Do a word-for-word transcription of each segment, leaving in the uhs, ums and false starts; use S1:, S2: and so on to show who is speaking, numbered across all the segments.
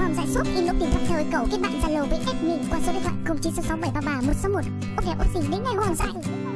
S1: com giải suốt inbox tìm gặp thời cầu kết bạn Zalo với admin qua số điện thoại không chín sáu sáu bảy ba ba một sáu một. Ok, ốc xinh đến ngày hoàng dại.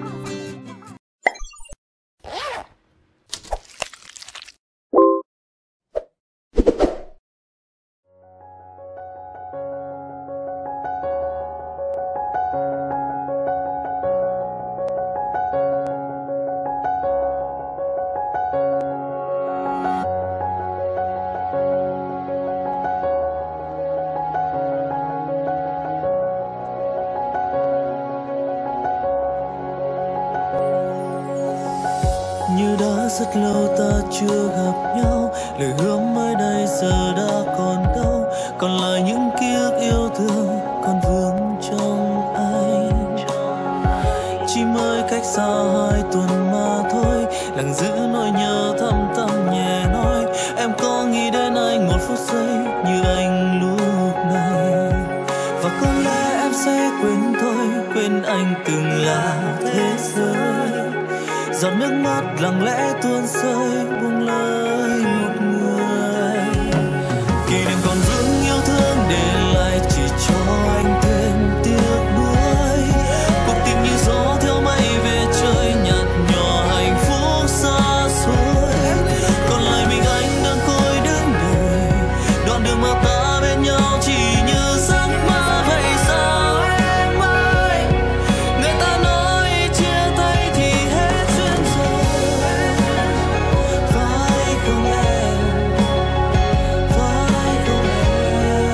S2: Như đã rất lâu ta chưa gặp nhau, lời hứa mới đây giờ đã còn đâu, còn lại những ký ức yêu thương còn vương trong anh. Chỉ mới cách xa hai tuần mà thôi, lặng giữ nỗi nhớ thầm thầm nhẹ nói em có nghĩ đến anh một phút giây như anh lúc này. Và có lẽ em sẽ quên thôi, quên anh từng là thế giới. Giọt nước mắt lặng lẽ tuôn rơi buông lời một người. Kỷ niệm còn vương yêu thương để lại chỉ cho anh thêm tiếc nuối. Cuộc tình như gió theo mây về trời nhạt nhòa hạnh phúc xa xôi. Còn lại mình anh đơn côi đứng đời, đoạn đường mà ta bên nhau chỉ như giấc mơ. Vậy sao em ơi, người ta nói chia tay thì hết duyên rồi. Phải không em, phải không em,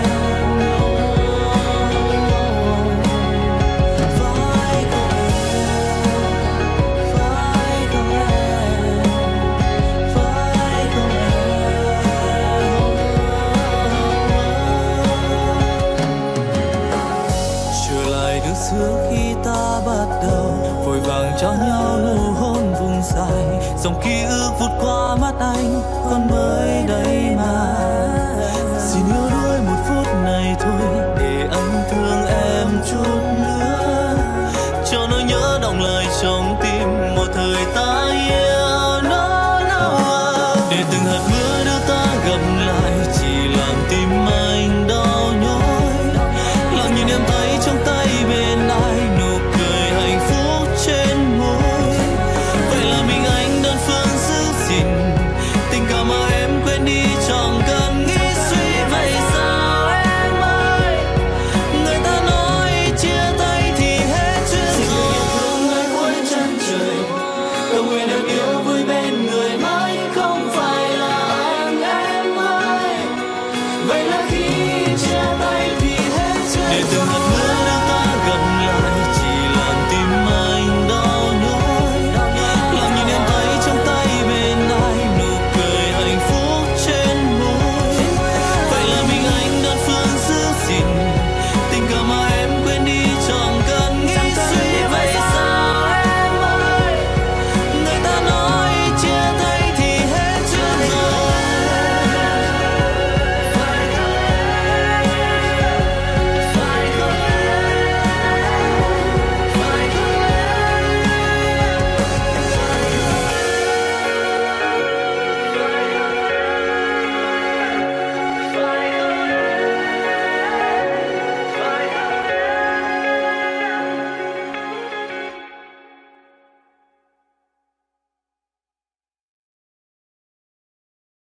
S2: phải không em, phải không em, phải không em. Trở lại được xưa khi ta bắt đầu vội vàng trao nhau nụ hôn vùng dài, dòng ký ức vụt qua mắt anh còn mới đây mà. Xin yêu đuổi một phút này thôi để anh thương em chút nữa, cho nỗi nhớ đọng lại trong tim một thời ta yêu nó nào. Để từng hạt mưa đưa ta gặp lại chỉ làm tim anh đau nhói. Lặng nhìn em thấy trong tay bên ai nụ cười hạnh phúc trên môi. Vậy là mình anh đơn phương giữ gìn tình cảm mà em quên đi chẳng cần nghĩ suy. Vậy sao em ơi, người ta nói chia tay thì hết duyên rồi. Yêu thương nơi cuối chân trời, cầu nguyện em yêu vui bên người mãi không phải là anh em ơi. Vậy là khi